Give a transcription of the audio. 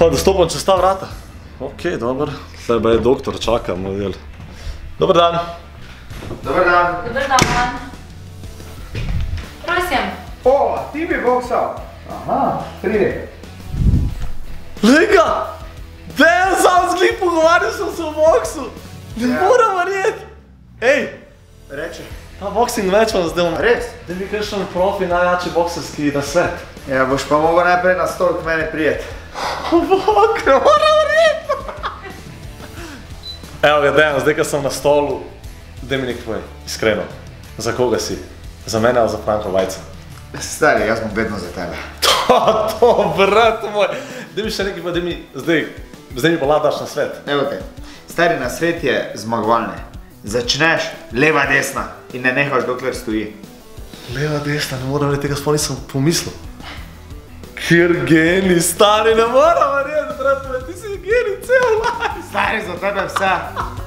Kao da stopam čez ta vrata. Ok, dober. Tebe je doktor, čaka, model. Dobar dan. Dobar dan. Dobar dan. Prosim. O, ti bi boksal. Aha, pridi. Lega! Dejan, sam z njim pogovarjal sem se o boksu. Ne moram verjeti. Ej, Reči. ta boksing meč vam zdaj. Res? Da bi kakšen profi najjači bokserski na svet. Ja, boš pa mogel najprej na stol k mene prijeti. Bok, ne moram verjeti. Evo ga, Dejan, zdaj, ko sem na stolu, daj mi nek tvoj, iskreno. Za koga si? Za mene ali za Franka Vajca? Stari, jaz bom vedno za tebe. To, brat moj. Daj mi še nekaj, daj mi, zdaj mi pa ladaš na svet. Evo te, stari, na svet je zmagovalne. Začneš leva, desna in ne nehaš, dokler stoji. Leva, desna, ne moram verjeti, tega sploh nisem pomislil. Kjer geni, stari, ne moram verjeti, brat moj, ti si geni cel life. Stari, za tebe vse.